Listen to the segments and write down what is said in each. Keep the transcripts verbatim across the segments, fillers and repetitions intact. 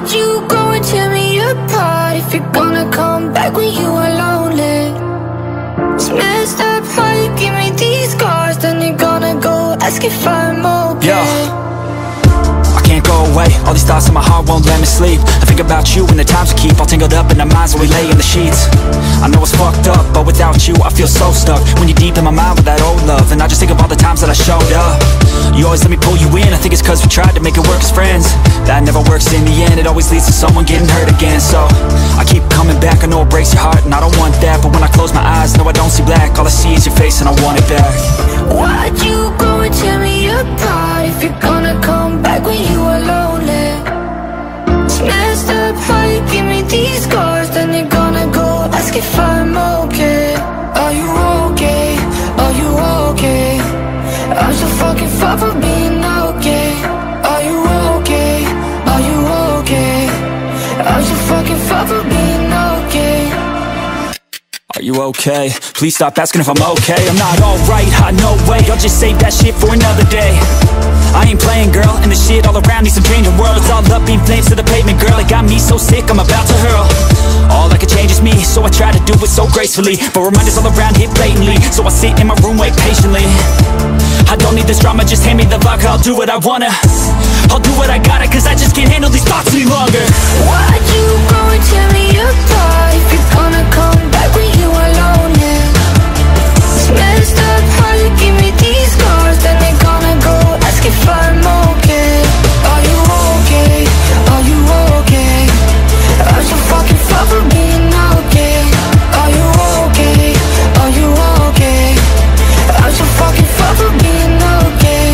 Why'd you go and tear me apart if you're gonna come back when you are lonely? It's messed up how you give me these scars, then you're gonna go ask if I'm okay. Yeah, I can't go away, all these thoughts in my heart won't let me sleep. I think about you and the times we keep all tangled up in our minds when we lay in the sheets. I know it's fucked up, but without you I feel so stuck. When you're deep in my mind with that old love, and I just think of all the times that I showed up. You always let me pull you in, I think it's cause we tried to make it work as friends. That never works in the end, it always leads to someone getting hurt again. So, I keep coming back, I know it breaks your heart and I don't want that. But when I close my eyes, no I don't see black, all I see is your face and I want it back. Why'd you go and tear me apart if you're gonna come back when you are lonely? It's messed up how you give me these scars, then you're gonna go ask if I'm okay. Are you okay? Are you okay? I'm so fucking far from being okay. Are you okay? Are you okay? I'm so fucking far from being okay. Are you okay? Please stop asking if I'm okay. I'm not alright, I no way, I'll just save that shit for another day. I ain't playing, girl, and the shit all around needs some changing. World, it's all up in flames to the pavement, girl. It got me so sick, I'm about to hurl. All I can change is me, so I try to do it so gracefully. But reminders all around hit blatantly, so I sit in my room, wait patiently. I don't need this drama, just hand me the vodka, I'll do what I wanna. I'll do what I gotta, cause I just can't handle these thoughts any longer. Why'd you go and tear me apart if you're gonna come back when you are lonely? It's messed up how you give me these scars, then you're gonna go ask if I'm okay. Are you okay? Are you okay? I'm so fucking far from being okay. Are you okay? Are you okay? I'm so fucking far from being okay.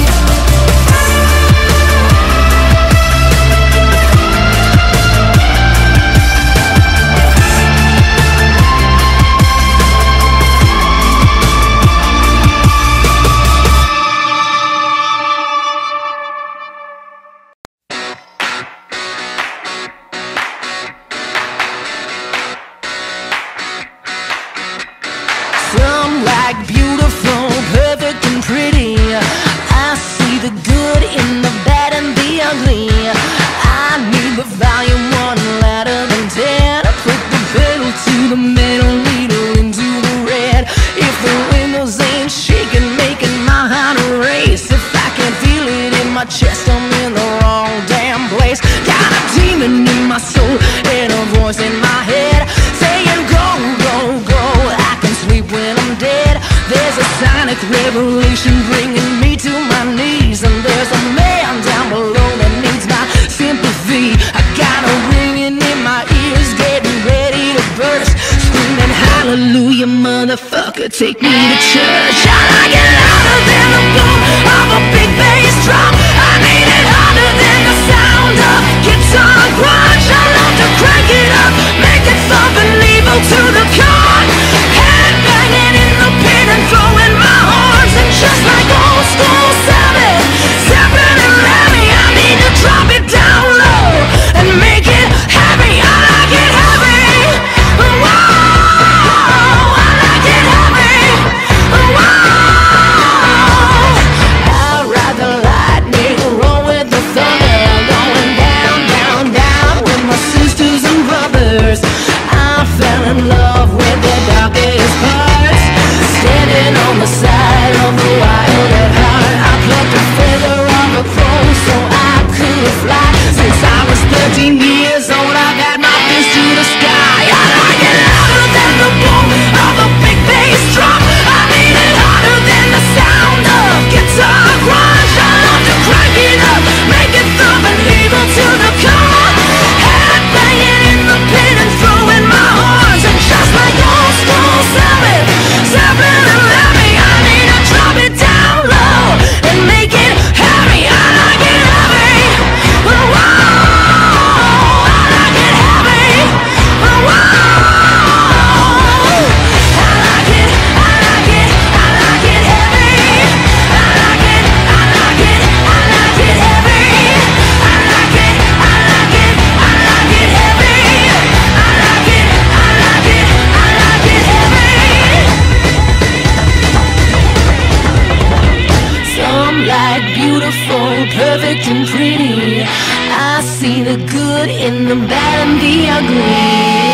Some like beautiful, perfect and pretty. I see the good in the bad and the ugly. I need the volume one louder than ten. Put the pedal to the metal, needle into the red. If the windows ain't shaking, making my heart race. If I can feel it in my chest, I'm in the wrong damn place. Got a demon in my soul and a voice in my head saying go, go, go. I can sleep when I'm dead. There's a sonic revelation bringing me to my knees. And there's a man down below that needs my sympathy. I got a ringing in my ears, getting ready to burst, screaming hallelujah, motherfucker, take me to church. I like it louder than the boom of a big bass drum. I need it harder than the sound of guitar grunge. I love to crank it up, make it thump and evil to the core. Headbanging in the pit and throwing my horns. And just like old school Sabbath, Zeppelin and Lemmy, I need to drop it down low and make it heavy. I like it heavy. Whoa, I like it heavy. Whoa. perfect and pretty. I see the good in the bad and the ugly.